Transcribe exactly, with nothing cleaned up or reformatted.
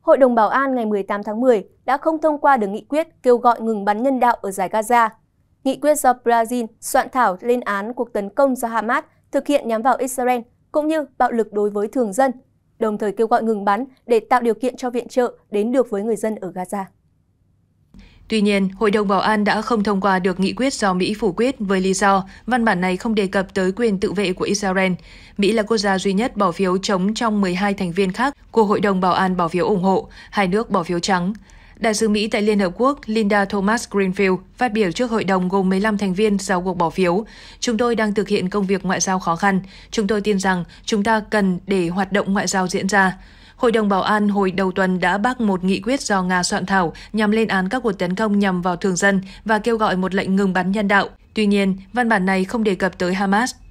Hội đồng Bảo an ngày mười tám tháng mười đã không thông qua được nghị quyết kêu gọi ngừng bắn nhân đạo ở giải Gaza. Nghị quyết do Brazil soạn thảo lên án cuộc tấn công do Hamas thực hiện nhắm vào Israel cũng như bạo lực đối với thường dân, đồng thời kêu gọi ngừng bắn để tạo điều kiện cho viện trợ đến được với người dân ở Gaza. Tuy nhiên, Hội đồng Bảo an đã không thông qua được nghị quyết do Mỹ phủ quyết với lý do văn bản này không đề cập tới quyền tự vệ của Israel. Mỹ là quốc gia duy nhất bỏ phiếu chống trong mười hai thành viên khác của Hội đồng Bảo an bỏ phiếu ủng hộ, hai nước bỏ phiếu trắng. Đại sứ Mỹ tại Liên Hợp Quốc Linda Thomas-Greenfield phát biểu trước hội đồng gồm mười lăm thành viên sau cuộc bỏ phiếu. Chúng tôi đang thực hiện công việc ngoại giao khó khăn. Chúng tôi tin rằng chúng ta cần để hoạt động ngoại giao diễn ra. Hội đồng Bảo an hồi đầu tuần đã bác một nghị quyết do Nga soạn thảo nhằm lên án các cuộc tấn công nhằm vào thường dân và kêu gọi một lệnh ngừng bắn nhân đạo. Tuy nhiên, văn bản này không đề cập tới Hamas.